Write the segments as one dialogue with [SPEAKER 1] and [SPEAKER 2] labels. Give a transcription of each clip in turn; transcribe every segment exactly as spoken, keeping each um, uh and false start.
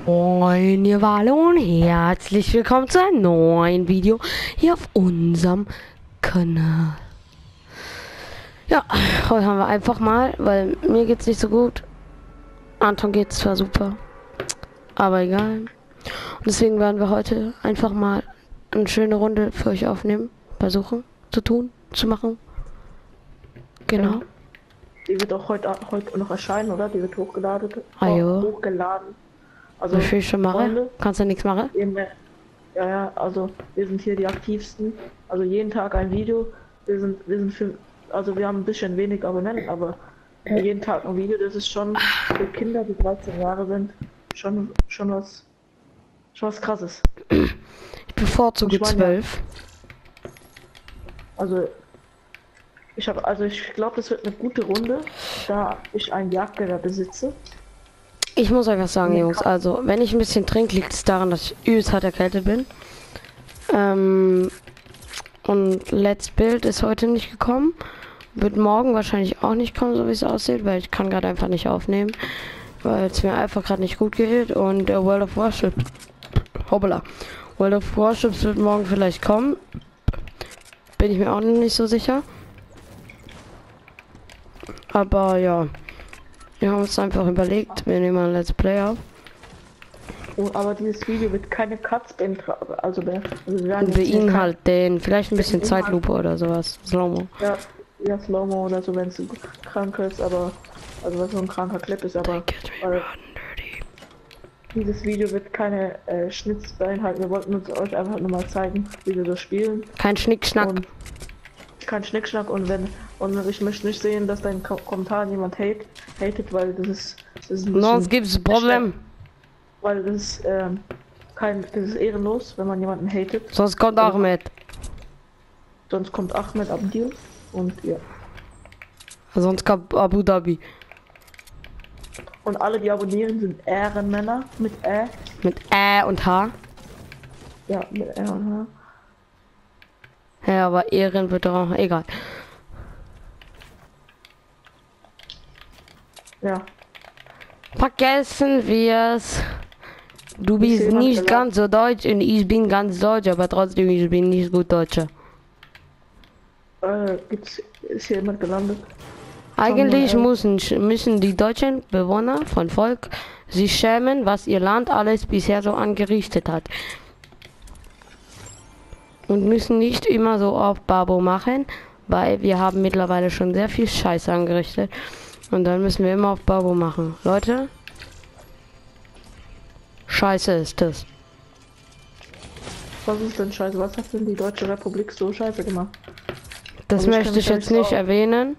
[SPEAKER 1] Moin, ihr Wale und herzlich willkommen zu einem neuen Video hier auf unserem Kanal. Ja, heute haben wir einfach mal, weil mir geht's nicht so gut. Anton geht's zwar super, aber egal. Und deswegen werden wir heute einfach mal eine schöne Runde für euch aufnehmen, versuchen zu tun, zu machen. Genau.
[SPEAKER 2] Die wird auch heute, heute noch erscheinen, oder? Die wird hochgeladen.
[SPEAKER 1] Ah, jo.
[SPEAKER 2] Hochgeladen. Also,
[SPEAKER 1] Was ich schon mache?
[SPEAKER 2] Freunde,
[SPEAKER 1] Kannst du nichts machen?
[SPEAKER 2] eben, ja, ja, also wir sind hier die aktivsten. Also jeden Tag ein Video. Wir sind, wir sind für, also wir haben ein bisschen wenig Abonnenten, aber jeden Tag ein Video. Das ist schon für Kinder, die dreizehn Jahre sind, schon, schon was, schon was Krasses.
[SPEAKER 1] Ich bevorzuge
[SPEAKER 2] Ich meine,
[SPEAKER 1] zwölf.
[SPEAKER 2] Also ich habe, also ich glaube, das wird eine gute Runde, da ich ein Jagdgewehr besitze.
[SPEAKER 1] Ich muss euch was sagen, Jungs. Also, wenn ich ein bisschen trinke, liegt es daran, dass ich übelst hart erkältet bin. Ähm, und Let's Build ist heute nicht gekommen. Wird morgen wahrscheinlich auch nicht kommen, so wie es aussieht, weil ich kann gerade einfach nicht aufnehmen, weil es mir einfach gerade nicht gut geht. Und äh, World of Warship, hoppala, World of Warships wird morgen vielleicht kommen. Bin ich mir auch noch nicht so sicher. Aber ja. Wir haben uns einfach überlegt, wir nehmen ein Let's Play auf.
[SPEAKER 2] Oh, aber dieses Video wird keine Cuts beinhalten, also, also wir werden
[SPEAKER 1] Und beinhalten den, vielleicht ein bisschen
[SPEAKER 2] Beinhalt-
[SPEAKER 1] Zeitlupe oder sowas. Slow-Mo.
[SPEAKER 2] Ja, ja, Slow-Mo oder so, wenn es krank ist, aber also was so ein kranker Clip ist, aber weil dieses Video wird keine äh, Schnitz beinhalten. Wir wollten uns euch einfach nur mal zeigen, wie wir das spielen.
[SPEAKER 1] Kein Schnickschnack.
[SPEAKER 2] Und kein Schnickschnack und wenn und ich möchte nicht sehen, dass dein Ko Kommentar jemand hate, hatet, weil das ist, das ist ein bisschen,
[SPEAKER 1] Sonst gibt's Problem.
[SPEAKER 2] weil das ist ähm, kein, das ist ehrenlos, wenn man jemanden hatet.
[SPEAKER 1] Sonst kommt Ahmed.
[SPEAKER 2] Sonst kommt Ahmed Abdil und ja.
[SPEAKER 1] Sonst kommt Abu Dhabi.
[SPEAKER 2] Und alle, die abonnieren, sind Ehrenmänner mit Ä.
[SPEAKER 1] Mit Ä und H.
[SPEAKER 2] Ja, mit Ä und H.
[SPEAKER 1] Ja, aber Ehren wird doch auch egal.
[SPEAKER 2] Ja.
[SPEAKER 1] Vergessen wir's. Du
[SPEAKER 2] Ist
[SPEAKER 1] bist
[SPEAKER 2] jemand
[SPEAKER 1] nicht
[SPEAKER 2] gelernt?
[SPEAKER 1] ganz so deutsch und ich bin ganz deutsch, aber trotzdem ich bin nicht gut Deutscher.
[SPEAKER 2] Äh, gibt's, ist hier jemand gelandet?
[SPEAKER 1] Eigentlich
[SPEAKER 2] Schauen wir mal.
[SPEAKER 1] müssen, müssen die deutschen Bewohner von Volk sich schämen, was ihr Land alles bisher so angerichtet hat. Und müssen nicht immer so auf Babo machen, weil wir haben mittlerweile schon sehr viel Scheiße angerichtet. Und dann müssen wir immer auf Babo machen. Leute, Scheiße ist das.
[SPEAKER 2] Was ist denn scheiße? Was hat denn die Deutsche Republik so scheiße gemacht?
[SPEAKER 1] Das
[SPEAKER 2] Also ich
[SPEAKER 1] möchte
[SPEAKER 2] kenn
[SPEAKER 1] ich
[SPEAKER 2] mich
[SPEAKER 1] jetzt
[SPEAKER 2] da nicht
[SPEAKER 1] nicht
[SPEAKER 2] so aus.
[SPEAKER 1] erwähnen.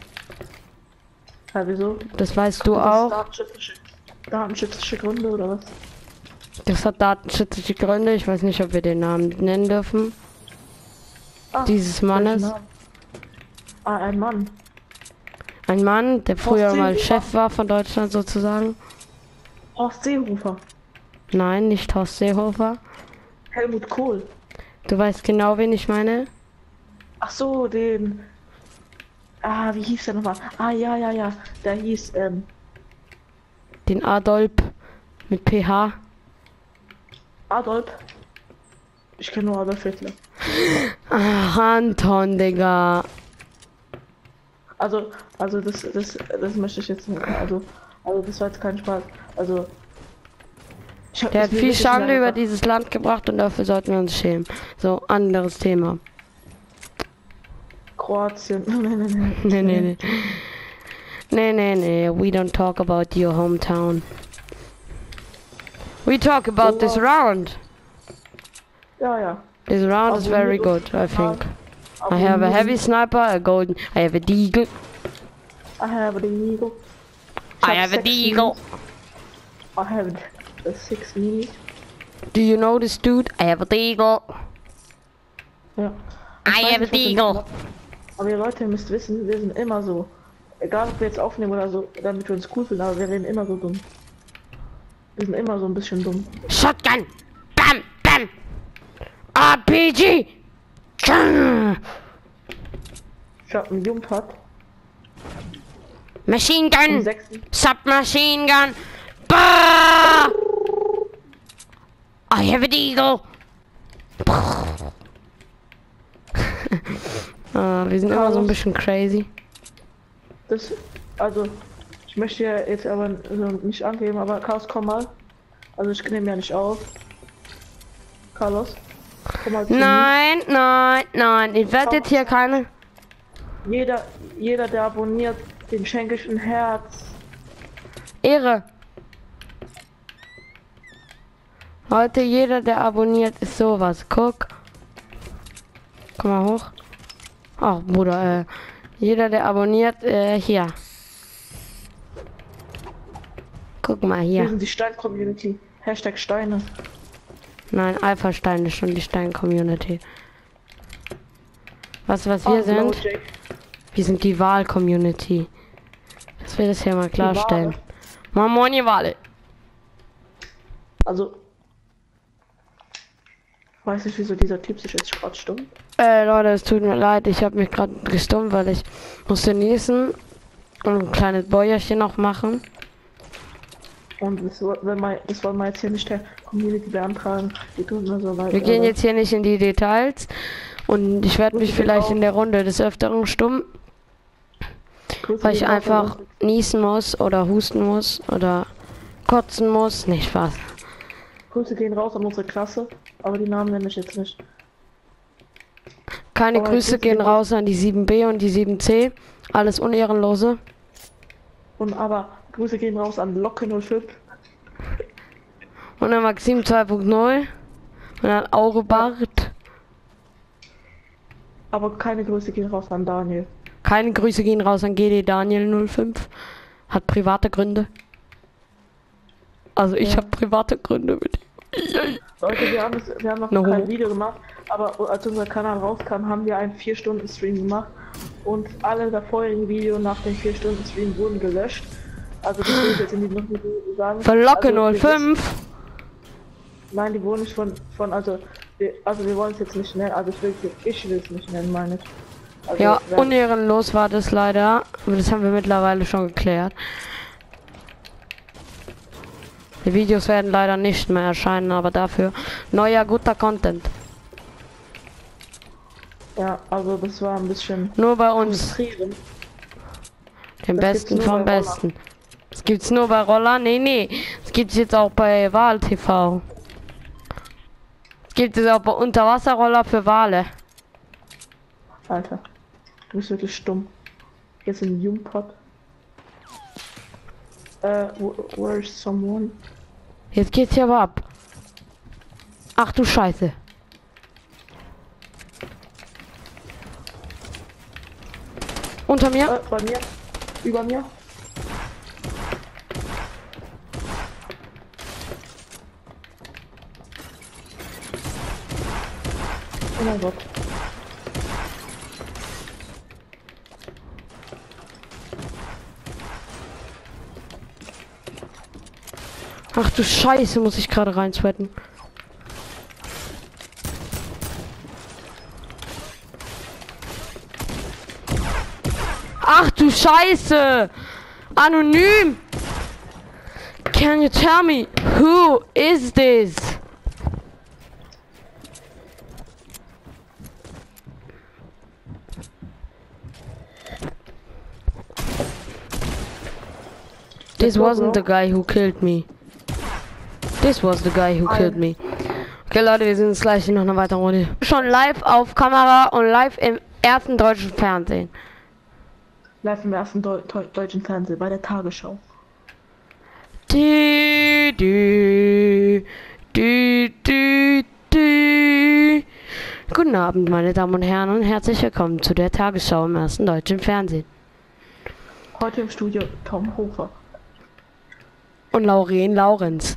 [SPEAKER 2] Ja, wieso?
[SPEAKER 1] Das weißt du
[SPEAKER 2] Das ist
[SPEAKER 1] auch.
[SPEAKER 2] Datenschützische, datenschützische Gründe oder was?
[SPEAKER 1] Das hat datenschutzliche Gründe. Ich weiß nicht, ob wir den Namen nennen dürfen.
[SPEAKER 2] Ah,
[SPEAKER 1] Dieses
[SPEAKER 2] welchen
[SPEAKER 1] Mannes.
[SPEAKER 2] Namen? Ah, ein Mann.
[SPEAKER 1] Ein Mann, der früher
[SPEAKER 2] Horst
[SPEAKER 1] mal
[SPEAKER 2] Seehofer.
[SPEAKER 1] Chef war von Deutschland sozusagen.
[SPEAKER 2] Horst Seehofer.
[SPEAKER 1] Nein, nicht Horst Seehofer.
[SPEAKER 2] Helmut Kohl.
[SPEAKER 1] Du weißt genau, wen ich meine.
[SPEAKER 2] Ach so, den. Ah, wie hieß der nochmal? Ah, ja, ja, ja. Der hieß, ähm,
[SPEAKER 1] Den Adolf mit P H.
[SPEAKER 2] Adolf. Ich kenne nur Adolf Hitler.
[SPEAKER 1] Ach, Anton, Digga.
[SPEAKER 2] Also, also das, das, das möchte ich jetzt nicht. Also, also das war jetzt kein Spaß. Also. Ich hab
[SPEAKER 1] Der
[SPEAKER 2] das
[SPEAKER 1] hat
[SPEAKER 2] mir
[SPEAKER 1] viel
[SPEAKER 2] wirklich
[SPEAKER 1] Schande
[SPEAKER 2] lange
[SPEAKER 1] über
[SPEAKER 2] gedacht.
[SPEAKER 1] dieses Land gebracht und dafür sollten wir uns schämen. So, anderes Thema.
[SPEAKER 2] Kroatien. nee, nee, nee.
[SPEAKER 1] Nee, nee, nee. Nee, nee, nee. We don't talk about your hometown. We talk about this round.
[SPEAKER 2] Ja, ja.
[SPEAKER 1] This round is very good, I think. I have a heavy sniper, a golden. I have a deagle.
[SPEAKER 2] I have the eagle.
[SPEAKER 1] I have a deagle.
[SPEAKER 2] I have the six minis.
[SPEAKER 1] Do you know this dude? I have a deagle.
[SPEAKER 2] Ja.
[SPEAKER 1] I
[SPEAKER 2] Ich weiß
[SPEAKER 1] have a
[SPEAKER 2] nicht, was ihr
[SPEAKER 1] deagle.
[SPEAKER 2] macht, aber ihr Leute müsst wissen, wir sind immer so. Egal ob wir jetzt aufnehmen oder so, damit wir uns cool fühlen, aber wir reden immer so dumm. Wir sind immer so ein bisschen dumm.
[SPEAKER 1] Shotgun. Bam, bam. R P G. Tschang.
[SPEAKER 2] Ich hab einen Jumpat.
[SPEAKER 1] Machine
[SPEAKER 2] Im
[SPEAKER 1] Gun.
[SPEAKER 2] sechsten.
[SPEAKER 1] Submachine Gun. Bah! I have an eagle. ah, wir sind immer so ein bisschen crazy.
[SPEAKER 2] Das, also, ich möchte ja jetzt aber so nicht angeben, aber Chaos, komm mal. Also ich nehme ja nicht auf. Carlos, komm mal zu
[SPEAKER 1] Nein, nein, nein. Ich werde jetzt hier keine...
[SPEAKER 2] mir. Jeder, jeder, der abonniert, den schenke ich ein Herz.
[SPEAKER 1] Ehre. Heute jeder, der abonniert, ist sowas. Guck. Komm mal hoch. Ach, Bruder, äh, jeder, der abonniert, äh, hier. Guck mal
[SPEAKER 2] Wir
[SPEAKER 1] hier.
[SPEAKER 2] sind die Stein-Community. Hashtag Steine.
[SPEAKER 1] Nein, Alpha-Stein ist schon die Stein-Community. Was, was wir
[SPEAKER 2] Oh,
[SPEAKER 1] sind?
[SPEAKER 2] Blowjay.
[SPEAKER 1] Wir sind die Wahl-Community. Das will das hier mal klarstellen. Moin, moin, ihr Wale.
[SPEAKER 2] Also, weiß nicht, wieso dieser Typ sich jetzt gerade stumm.
[SPEAKER 1] Äh, Leute, es tut mir leid. Ich habe mich gerade gestummt, weil ich musste niesen und ein kleines Bäuerchen noch machen.
[SPEAKER 2] Und das, soll- wenn man, das wollen wir jetzt hier nicht der Community beantragen. Die tun mir so leid.
[SPEAKER 1] Wir gehen
[SPEAKER 2] aber-
[SPEAKER 1] jetzt hier nicht in die Details und ich werde mich
[SPEAKER 2] Grüße
[SPEAKER 1] vielleicht
[SPEAKER 2] gehen
[SPEAKER 1] in der Runde des Öfteren stumm,
[SPEAKER 2] Grüße
[SPEAKER 1] weil ich
[SPEAKER 2] gehen raus
[SPEAKER 1] einfach
[SPEAKER 2] an
[SPEAKER 1] niesen muss oder husten muss oder kotzen muss. Nicht Spaß.
[SPEAKER 2] unsere- Grüße gehen raus an unsere Klasse, aber die Namen nenne ich jetzt nicht.
[SPEAKER 1] Keine
[SPEAKER 2] Aber
[SPEAKER 1] Grüße
[SPEAKER 2] Grüße
[SPEAKER 1] gehen
[SPEAKER 2] gehen
[SPEAKER 1] raus an die sieben b und die sieben c. Alles Unehrenlose.
[SPEAKER 2] Und aber Grüße gehen raus an Locke null fünf.
[SPEAKER 1] Und an Maxim zwei punkt null. Und an Aurebart.
[SPEAKER 2] Aber keine Grüße gehen raus an Daniel.
[SPEAKER 1] Keine Grüße gehen raus an G D Daniel null fünf. Hat private Gründe. Also ich
[SPEAKER 2] Ja.
[SPEAKER 1] habe private Gründe mit ihm.
[SPEAKER 2] Leute, wir haben, es, wir haben noch
[SPEAKER 1] No
[SPEAKER 2] kein
[SPEAKER 1] homo.
[SPEAKER 2] Video gemacht, aber als unser Kanal rauskam, haben wir einen vier Stunden Stream gemacht. Und alle der vorherigen Videos nach dem vier Stunden Stream wurden gelöscht. Also das will ich jetzt in die noch nicht sagen.
[SPEAKER 1] Von Locke
[SPEAKER 2] Also,
[SPEAKER 1] null
[SPEAKER 2] wir-
[SPEAKER 1] fünf.
[SPEAKER 2] Nein, die wurden nicht von, von also, wir, also wir wollen es jetzt nicht nennen, also ich will ich will es nicht nennen, meine ich. Also,
[SPEAKER 1] Ja,
[SPEAKER 2] wer-
[SPEAKER 1] unehrenlos war das leider. Aber das haben wir mittlerweile schon geklärt. Die Videos werden leider nicht mehr erscheinen, aber dafür neuer guter Content.
[SPEAKER 2] ja, also das war ein bisschen
[SPEAKER 1] Nur bei uns,
[SPEAKER 2] frustrierend.
[SPEAKER 1] den
[SPEAKER 2] Das
[SPEAKER 1] Besten
[SPEAKER 2] gibt's nur
[SPEAKER 1] vom
[SPEAKER 2] bei Roller.
[SPEAKER 1] Besten. Das gibt's nur bei Roller? Nee, nee. Das gibt's jetzt auch bei Wal T V. Das gibt es auch bei Unterwasserroller für Wale.
[SPEAKER 2] Alter, du bist wirklich stumm. Jetzt ein Jungpot. Äh, wo- where is someone?
[SPEAKER 1] Jetzt geht's hier aber ab. Ach du Scheiße. Unter mir?
[SPEAKER 2] Äh, bei mir? Über mir? Oh mein Gott.
[SPEAKER 1] Ach du Scheiße, muss ich gerade rein sweaten. Ach du Scheiße! Anonym! Can you tell me who is this? This wasn't the guy who killed me. This was the guy who killed me. Okay, Leute, wir sind jetzt gleich in noch eine weitere Runde. Schon live auf Kamera und live im ersten deutschen Fernsehen.
[SPEAKER 2] Live im ersten Deu Deu deutschen Fernsehen bei der Tagesschau.
[SPEAKER 1] Du, du, du, du, du. Guten Abend, meine Damen und Herren, und herzlich willkommen zu der Tagesschau im ersten deutschen Fernsehen.
[SPEAKER 2] Heute im Studio Tom Hofer.
[SPEAKER 1] Und Lauren Laurenz.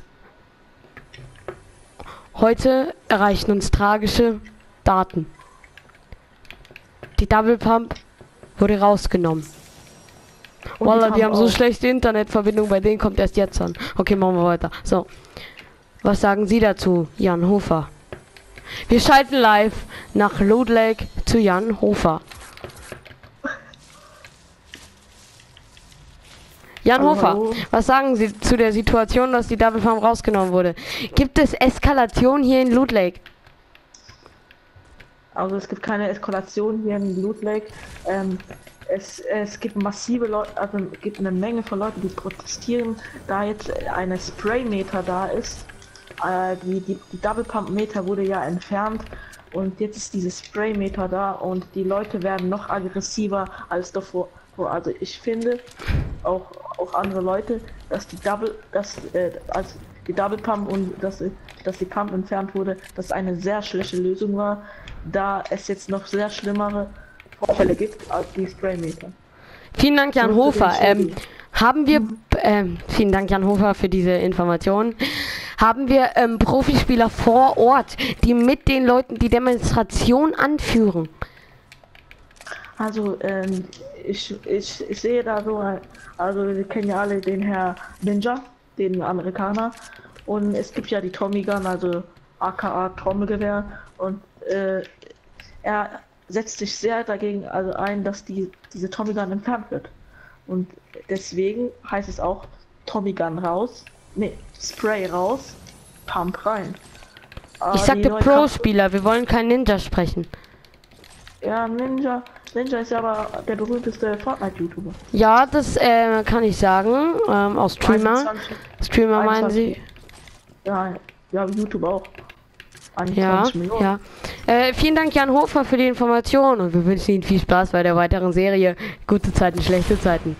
[SPEAKER 1] Heute erreichen uns tragische Daten. Die Double Pump wurde rausgenommen.
[SPEAKER 2] Und
[SPEAKER 1] Wallah,
[SPEAKER 2] Tom
[SPEAKER 1] die haben so
[SPEAKER 2] auch.
[SPEAKER 1] schlechte Internetverbindung, bei denen kommt erst jetzt an. Okay, machen wir weiter. So. Was sagen Sie dazu, Jan Hofer? Wir schalten live nach Loot Lake zu Jan Hofer. Jan
[SPEAKER 2] Also,
[SPEAKER 1] Hofer,
[SPEAKER 2] hallo.
[SPEAKER 1] was sagen Sie zu der Situation, dass die Double Pump rausgenommen wurde? Gibt es Eskalation hier in Loot Lake?
[SPEAKER 2] Also es gibt keine Eskalation hier in Loot Lake. Ähm, es, es gibt massive Leute, also es gibt eine Menge von Leuten, die protestieren, da jetzt eine Spray-Meter da ist. Äh, die, die, die Double Pump Meter wurde ja entfernt und jetzt ist dieses Spray-Meter da und die Leute werden noch aggressiver als davor. Also ich finde, auch, auch andere Leute, dass die Double, dass, äh, als die Double Pump und dass, dass die Pump entfernt wurde, dass eine sehr schlechte Lösung war, da es jetzt noch sehr schlimmere Vorfälle gibt als die Spraymeter.
[SPEAKER 1] Vielen Dank, Jan
[SPEAKER 2] So,
[SPEAKER 1] Hofer.
[SPEAKER 2] zu den
[SPEAKER 1] Ähm, haben wir, ähm, vielen Dank, Jan Hofer, für diese Informationen. Haben wir ähm, Profispieler vor Ort, die mit den Leuten die Demonstration anführen?
[SPEAKER 2] Also ähm, ich, ich, ich sehe da so, also wir kennen ja alle den Herr Ninja, den Amerikaner, und es gibt ja die Tommy Gun, also aka Trommelgewehr, und äh, er setzt sich sehr dagegen also ein, dass die diese Tommy Gun entfernt wird. Und deswegen heißt es auch Tommy Gun raus, nee, Spray raus, Pump rein. Aber
[SPEAKER 1] Ich
[SPEAKER 2] die
[SPEAKER 1] sagte
[SPEAKER 2] neue Kampf-
[SPEAKER 1] Pro-Spieler, wir wollen kein Ninja sprechen.
[SPEAKER 2] Ja, Ninja, Ninja ist ja aber der berühmteste Fortnite-YouTuber.
[SPEAKER 1] Ja, das äh, kann ich sagen. Ähm, aus Streamer.
[SPEAKER 2] einundzwanzig
[SPEAKER 1] Streamer meinen Sie?
[SPEAKER 2] Ja, ja, YouTube auch.
[SPEAKER 1] Ja,
[SPEAKER 2] einundzwanzig Millionen.
[SPEAKER 1] ja. Äh, vielen Dank, Jan Hofer, für die Information und wir wünschen Ihnen viel Spaß bei der weiteren Serie. Gute Zeiten, schlechte Zeiten.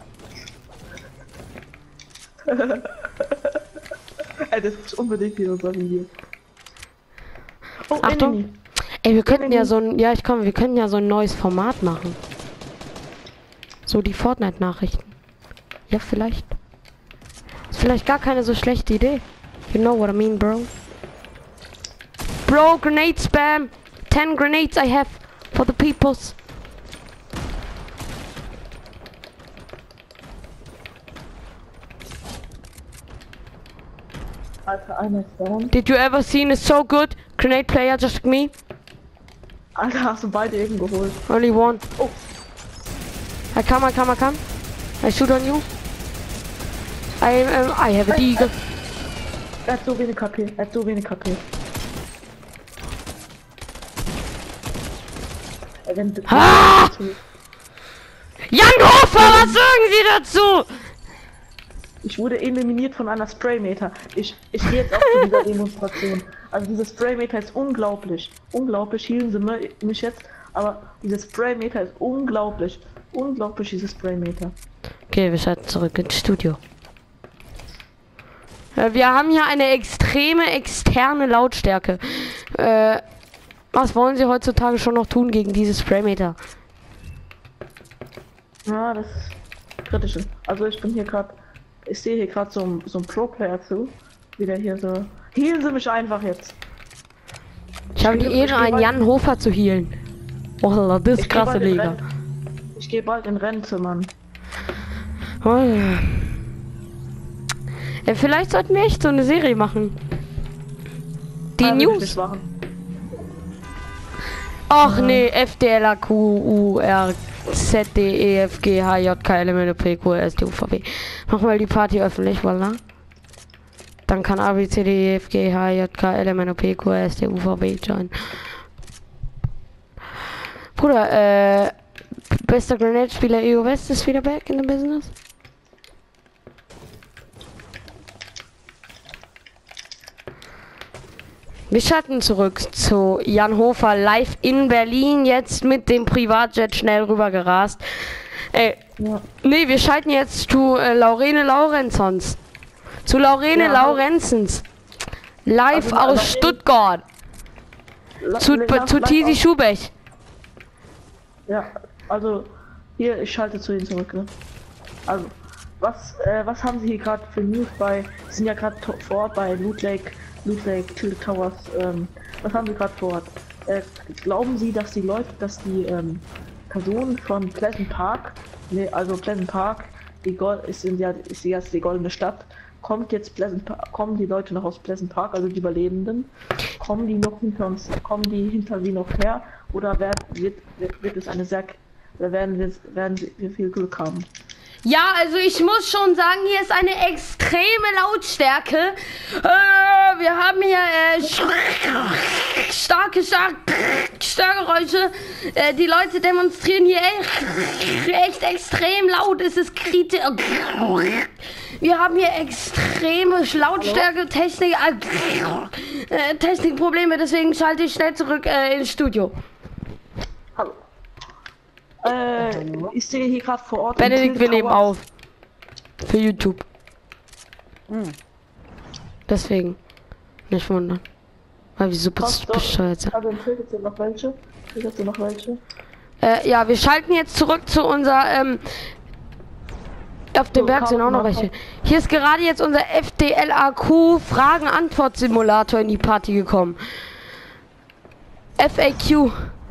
[SPEAKER 2] Ey, das ist unbedingt hier unser Video. Oh,
[SPEAKER 1] Achtung.
[SPEAKER 2] Enemy.
[SPEAKER 1] Ey, wir könnten ja so ein, ja, ich komme, wir könnten ja so ein neues Format machen. So die Fortnite-Nachrichten. Ja, vielleicht. Ist vielleicht gar keine so schlechte Idee. You know what I mean, bro? Bro, grenade spam. Ten grenades I have for the peoples.
[SPEAKER 2] Alter, einer ist down.
[SPEAKER 1] Did you ever seen it so good? Grenade player just like me?
[SPEAKER 2] Alter, hast du beide eben geholt.
[SPEAKER 1] Only one.
[SPEAKER 2] Oh.
[SPEAKER 1] I come, I come, I come. I shoot on you. I um, I have a deagle.
[SPEAKER 2] Er hat so wenig K P. Er hat so wenig K P. Er rennt-
[SPEAKER 1] Ah! Jan Hofer, was sagen Sie dazu?
[SPEAKER 2] Ich wurde eliminiert von einer Spraymeter. Ich, ich gehe jetzt auch zu dieser Demonstration. Also dieser Spraymeter ist unglaublich. Unglaublich, hielten sie mi- mich jetzt. Aber dieser Spraymeter ist unglaublich. Unglaublich, dieses Spraymeter.
[SPEAKER 1] Okay, wir schalten zurück ins Studio. Äh, wir haben hier eine extreme externe Lautstärke. Äh, was wollen Sie heutzutage schon noch tun gegen dieses Spraymeter?
[SPEAKER 2] Ja, das ist kritisch. Also ich bin hier gerade, ich sehe hier gerade so, ein- so ein Pro-Player zu. Wie der hier so. Healen Sie mich einfach jetzt.
[SPEAKER 1] Ich habe die
[SPEAKER 2] Ich geh- ich
[SPEAKER 1] Ehre,
[SPEAKER 2] geh
[SPEAKER 1] einen
[SPEAKER 2] bald-
[SPEAKER 1] Jan Hofer zu healen. Oh, das ist
[SPEAKER 2] Ich geh
[SPEAKER 1] krasse
[SPEAKER 2] bald in
[SPEAKER 1] Liga.
[SPEAKER 2] Renn- Ich gehe bald in Rente, Mann.
[SPEAKER 1] Oh, ja. Ja, vielleicht sollten wir echt so eine Serie machen. Die
[SPEAKER 2] Ah, will ich
[SPEAKER 1] News.
[SPEAKER 2] nicht machen.
[SPEAKER 1] Ach nee, F D L A Q U R Z D E F G H J K L M N O P Q R S T U V W. Mach mal die Party öffentlich, voilà. Dann kann A B C D E F G H J K L M N O P Q R S T U V W join. Bruder, äh, bester Grenade-Spieler E O West ist wieder back in the business. Wir schalten zurück zu Jan Hofer live in Berlin, jetzt mit dem Privatjet schnell rüber gerast. Ey,
[SPEAKER 2] Ja.
[SPEAKER 1] nee, wir schalten jetzt zu äh, Laurene Laurenzons. Zu Laurene
[SPEAKER 2] Ja.
[SPEAKER 1] Laurenzens. Live
[SPEAKER 2] Also,
[SPEAKER 1] aus
[SPEAKER 2] Laurene-
[SPEAKER 1] Stuttgart.
[SPEAKER 2] La-
[SPEAKER 1] Zu,
[SPEAKER 2] la-
[SPEAKER 1] zu
[SPEAKER 2] la-
[SPEAKER 1] Tizi Schubech.
[SPEAKER 2] Ja, also hier, ich schalte zu Ihnen zurück. Ne? Also, was, äh, was haben Sie hier gerade für News bei? Sie sind ja gerade to- vor Ort bei Loot Lake, Loot Lake, Tilted Towers. Ähm, was haben Sie gerade vor Ort? Äh, glauben Sie, dass die Leute, dass die ähm, Personen von Pleasant Park, ne, also Pleasant Park, die Gold ist in ja ist jetzt die goldene Stadt. Kommt jetzt Pleasant Park, kommen die Leute noch aus Pleasant Park, also die Überlebenden? Kommen die noch hinter uns, kommen die hinter sie noch her? Oder wird, wird, wird es eine sehr, oder werden wir, werden wir viel Glück haben?
[SPEAKER 1] Ja, also ich muss schon sagen, hier ist eine extreme Lautstärke. Äh, wir haben hier äh, starke, starke Störgeräusche. Äh, die Leute demonstrieren hier echt, echt extrem laut. Es ist kritisch. Wir haben hier extreme Lautstärke, Technik, äh, Technikprobleme. Deswegen schalte ich schnell zurück äh, ins Studio.
[SPEAKER 2] Hallo. Äh, ich sehe hier gerade vor Ort.
[SPEAKER 1] Benedikt, wir nehmen auf. Für YouTube.
[SPEAKER 2] Hm.
[SPEAKER 1] Deswegen. Nicht wundern. Weil wir super bescheuert sind.
[SPEAKER 2] Also fehlt jetzt noch welche? Fehlt jetzt noch welche?
[SPEAKER 1] Äh, ja, wir schalten jetzt zurück zu unser, ähm, auf dem Berg sind auch noch welche. Hier ist gerade jetzt unser F D L A Q Fragen-Antwort-Simulator in die Party gekommen. F A Q.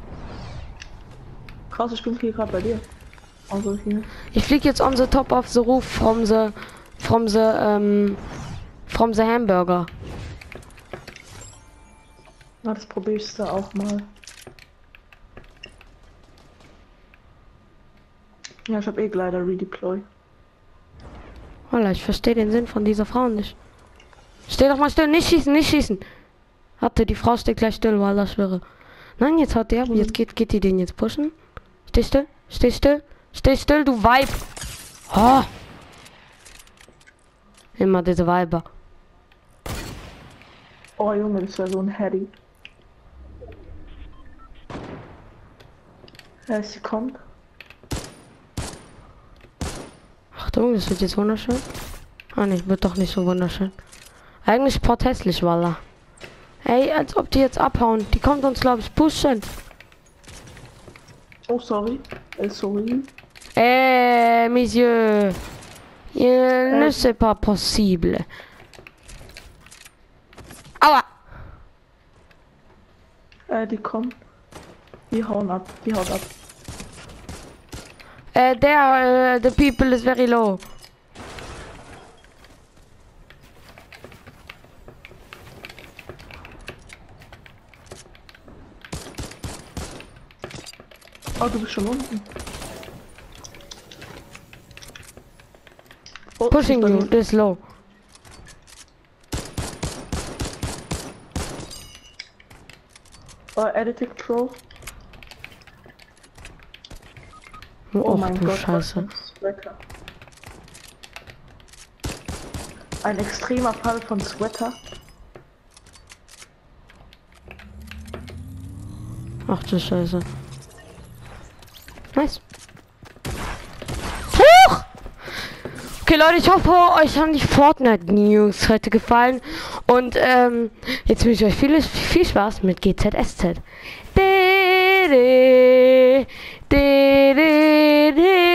[SPEAKER 2] Krass, ich bin hier gerade bei dir. Also hier.
[SPEAKER 1] Ich fliege jetzt on the top of the roof from the, from the, ähm, from the hamburger.
[SPEAKER 2] Na, das probiere ich da auch mal. Ja, ich habe eh Glider redeploy.
[SPEAKER 1] Wallah, ich verstehe den Sinn von dieser Frau nicht. Steh doch mal still, nicht schießen, nicht schießen. Warte, die Frau steht gleich still, Wallah, schwöre. Nein, jetzt haut der ab, jetzt geht, geht die den jetzt pushen. Steh still, steh still, steh still, du Weib. Oh. Immer diese Weiber.
[SPEAKER 2] Oh Junge, das wäre so ein Harry. Ja, sie kommt.
[SPEAKER 1] Achtung, das wird jetzt wunderschön. Ah ne, wird doch nicht so wunderschön. Eigentlich protestlich, Wallah. Ey, als ob die jetzt abhauen. Die kommt uns, glaube ich, pushen.
[SPEAKER 2] Oh, sorry. Eh, sorry.
[SPEAKER 1] Eh, monsieur. Il ne c'est pas possible. Aua.
[SPEAKER 2] Äh, die kommen. Die hauen ab. Die haut ab.
[SPEAKER 1] Uh, there, uh, the people is very low.
[SPEAKER 2] Oh, du bist schon unten. Oh,
[SPEAKER 1] Pushing you, this low.
[SPEAKER 2] Oh, Editing Pro.
[SPEAKER 1] Oh,
[SPEAKER 2] Oh
[SPEAKER 1] oh
[SPEAKER 2] mein
[SPEAKER 1] du
[SPEAKER 2] Gott,
[SPEAKER 1] Scheiße.
[SPEAKER 2] Sweater. Ein extremer Fall von Sweater.
[SPEAKER 1] Ach du Scheiße. Nice. Huch! Okay Leute, ich hoffe, euch haben die Fortnite News heute gefallen. Und ähm, jetzt wünsche ich euch viel, viel Spaß mit G Z S Z. De, de, de, de, de.